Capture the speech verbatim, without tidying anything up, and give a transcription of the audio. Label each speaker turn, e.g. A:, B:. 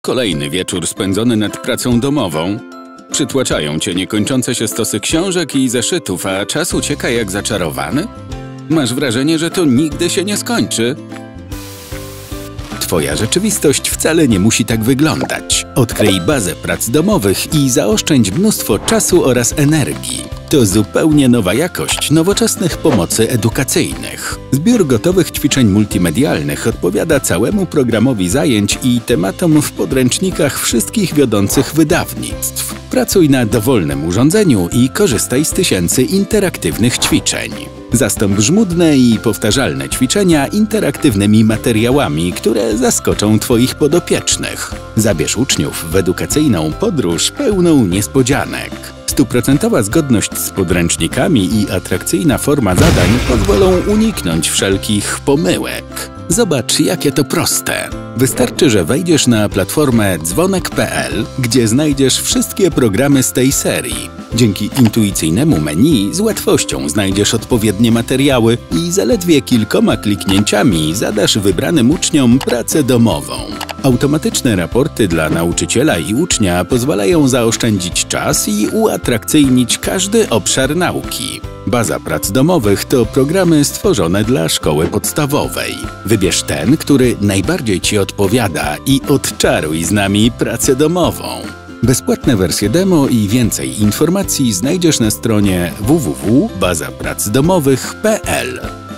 A: kolejny wieczór spędzony nad pracą domową. Przytłaczają cię niekończące się stosy książek i zeszytów, a czas ucieka jak zaczarowany? Masz wrażenie, że to nigdy się nie skończy? Twoja rzeczywistość wcale nie musi tak wyglądać. Odkryj bazę prac domowych i zaoszczędź mnóstwo czasu oraz energii. To zupełnie nowa jakość nowoczesnych pomocy edukacyjnych. Zbiór gotowych ćwiczeń multimedialnych odpowiada całemu programowi zajęć i tematom w podręcznikach wszystkich wiodących wydawnictw. Pracuj na dowolnym urządzeniu i korzystaj z tysięcy interaktywnych ćwiczeń. Zastąp żmudne i powtarzalne ćwiczenia interaktywnymi materiałami, które zaskoczą Twoich podopiecznych. Zabierz uczniów w edukacyjną podróż pełną niespodzianek. Stuprocentowa zgodność z podręcznikami i atrakcyjna forma zadań pozwolą uniknąć wszelkich pomyłek. Zobacz, jakie to proste. Wystarczy, że wejdziesz na platformę dzwonek kropka pe el, gdzie znajdziesz wszystkie programy z tej serii. Dzięki intuicyjnemu menu z łatwością znajdziesz odpowiednie materiały i zaledwie kilkoma kliknięciami zadasz wybranym uczniom pracę domową. Automatyczne raporty dla nauczyciela i ucznia pozwalają zaoszczędzić czas i uatrakcyjnić każdy obszar nauki. Baza prac domowych to programy stworzone dla szkoły podstawowej. Wybierz ten, który najbardziej Ci odpowiada i odczaruj z nami pracę domową. Bezpłatne wersje demo i więcej informacji znajdziesz na stronie w w w kropka baza prac domowych kropka pe el.